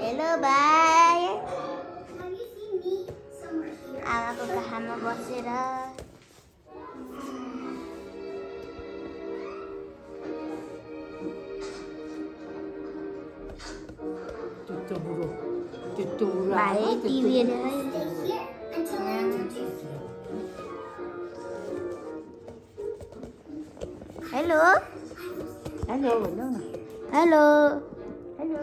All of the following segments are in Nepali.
हेलो भाइ आमाको काखमा बसेर भाइ टिभी हेलो हेलो भन्नु न हेलो हेलो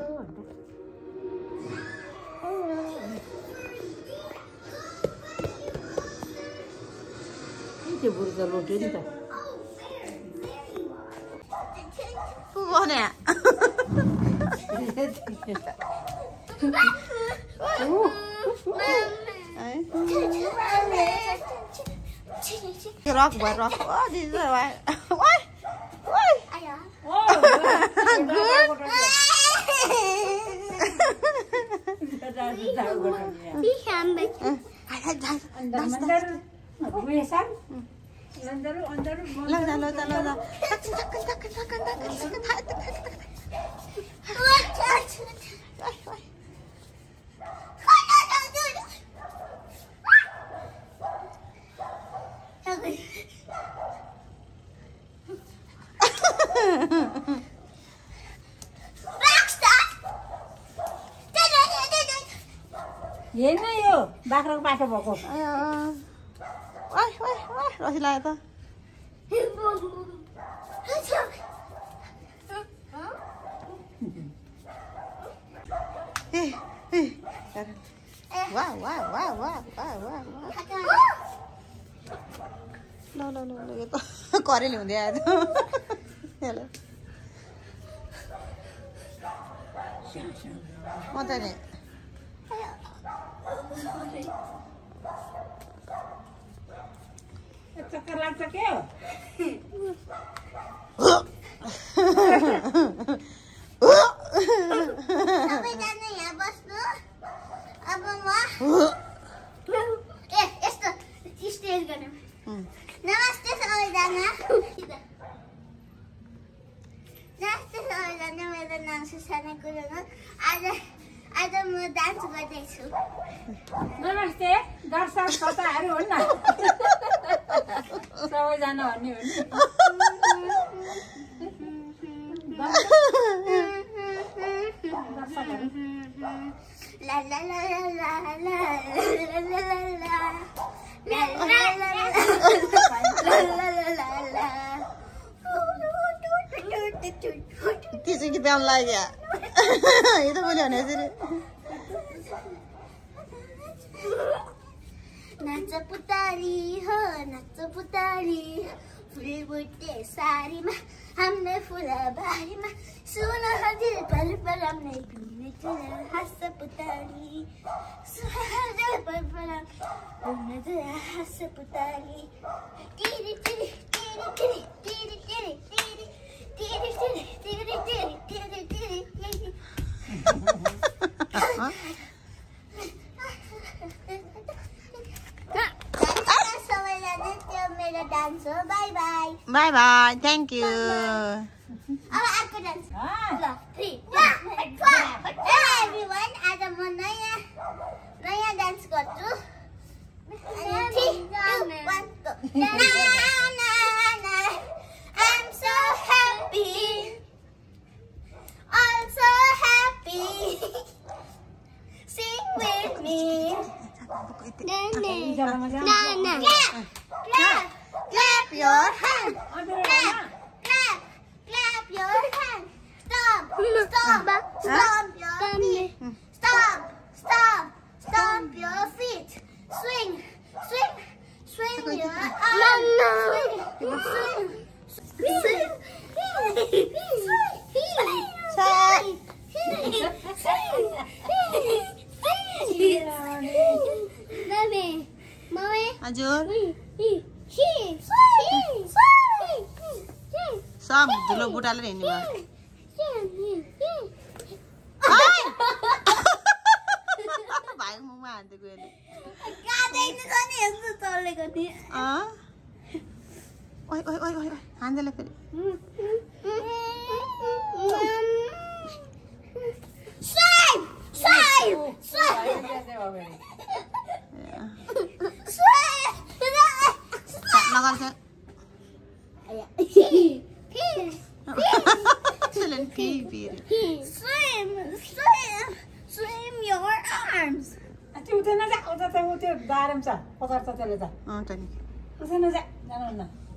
त्यो बुढो त रोट्यो नि त को गर्ने रक भयो रक दिदी हेर्न यो बाख्राको बाटो भएको रसी लाग्यो त ल यो त करेली हुँदै आयो म त नि चक्कर लाग्छ के हो सबैजना यहाँ बस्नु अब म यस्तो स्टेज गर्ने नमस्ते सबैजना मेरो नाम सुसाना गुरुङ हो आज म डान्स गर्दैछु नमस्ते दर्शक श्रोताहरू हुन् न सबैजना भन्ने हो किसी की प्याम लाग्यो यो त बोल्यो भने यसरी नाच पुतारी हो नाच पुतारी फुलबुट्टे सारीमा हाम्रो फुलबारीमा सुन हजुर पल पल नै घुम्ने चुरा हाँस पुतारी सुन हजुर पल पल घुम्ने चुरा हाँस पुतारी टिरी टिरी टिरी टिरी टिरी टिरी टिरी टिरी टिरी टिरी टिरी टिरी टिरी डान्स हो bye bye bye bye thank you अब अर्को डान्स ल 3 एभ्रीवन आज म नयाँ डान्स गर्छु अनि 3 2 1 go na na na I'm so happy also happy sing with me na na clap Clap your hand. Clap your hand. Stomp your feet. Stomp your feet. Swing your arms. हजुर सब धुलो बुटाले हिँड्नु भयो भाइ मुखमा हान्दिएको यसले हान्देला फेरि Swing! अगाडि नगर Swim your arms. त्यो उता नजा उता त ऊ त्यो बारेम छ पकड्छ त्यसले त नि उता नजा जानुहुन्न